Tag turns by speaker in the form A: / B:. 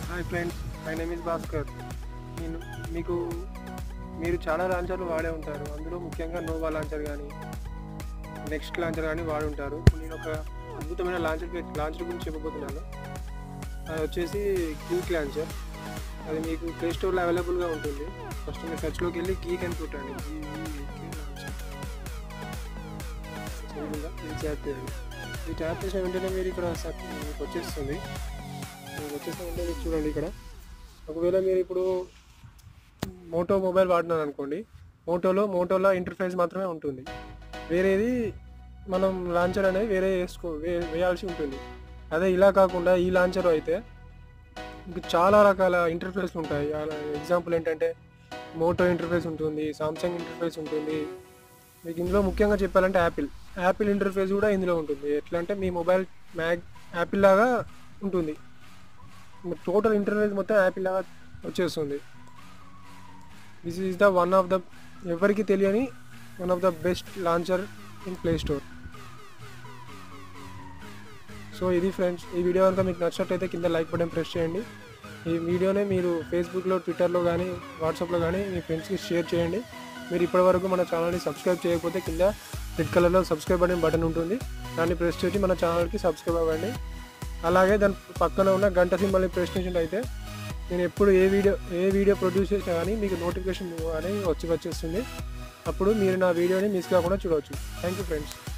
A: Hi friends, my name is Bhaskar. నేను మీకు మీరు చాలా లాంచర్లు వాడే ఉంటారు. అందులో ముఖ్యంగా నోవా లాంచర్ కానీ నెక్స్ట్ లాంచర్ కానీ వాడి ఉంటారు. ఇప్పుడు నేను ఒక అద్భుతమైన లాంచర్ గురించి చెప్పబోతున్నాను. అది వచ్చేసి గీక్ లాంచర్. అది మీకు ప్లే స్టోర్లో అవైలబుల్గా ఉంటుంది. ఫస్ట్ మీరు సెర్చ్లోకి వెళ్ళి గీక్ అని కొట్టండి. ఇది ట్యాప్ చేయండి. ఈ ట్యాప్ చేసిన వెంటనే మీరు ఇక్కడ మీకు వచ్చేస్తుంది. వచ్చేసిన చూడండి, ఇక్కడ ఒకవేళ మీరు ఇప్పుడు మోటో మొబైల్ వాడినారు అనుకోండి, మోటోలో ఇంటర్ఫేస్ మాత్రమే ఉంటుంది. వేరేది మనం లాంచర్ అనేది వేయాల్సి ఉంటుంది. అదే ఇలా కాకుండా ఈ లాంచర్ అయితే మీకు చాలా రకాల ఇంటర్ఫేస్ ఉంటాయి. ఎగ్జాంపుల్ ఏంటంటే మోటో ఇంటర్ఫేస్ ఉంటుంది, సామ్సంగ్ ఇంటర్ఫేస్ ఉంటుంది. మీకు ఇందులో ముఖ్యంగా చెప్పాలంటే యాపిల్ ఇంటర్ఫేస్ కూడా ఇందులో ఉంటుంది. ఎట్లా అంటే మీ మొబైల్ యాపిల్ లాగా ఉంటుంది. టోటల్ ఇంటర్ఫేస్ మొత్తం యాపిల్ లాగా వచ్చేస్తుంది. దిస్ ఈజ్ ద ఎవరికి తెలియని one of the best launcher in Play Store. So ఇది ఫ్రెండ్స్, ఈ వీడియో కనుక మీకు నచ్చినట్టయితే కింద లైక్ బటన్ ప్రెస్ చేయండి. ఈ వీడియోని మీరు ఫేస్బుక్లో, ట్విట్టర్లో కానీ వాట్సాప్లో కానీ మీ ఫ్రెండ్స్కి షేర్ చేయండి. మీరు ఇప్పటివరకు మన ఛానల్ని సబ్స్క్రైబ్ చేయకపోతే కింద రెడ్ కలర్లో సబ్స్క్రైబ్ బటన్ ఉంటుంది. దాన్ని ప్రెస్ చేసి మన ఛానల్కి సబ్స్క్రైబ్ అవ్వండి. అలాగే దాని పక్కన ఉన్న గంట సింబల్ని ప్రెస్ చేసినట్టయితే నేను ఎప్పుడు ఏ వీడియో ప్రొడ్యూస్ చేసినా కానీ మీకు నోటిఫికేషన్ అనేది వచ్చేస్తుంది. అప్పుడు మీరు నా వీడియోని మిస్ కాకుండా చూడవచ్చు. Thank you friends.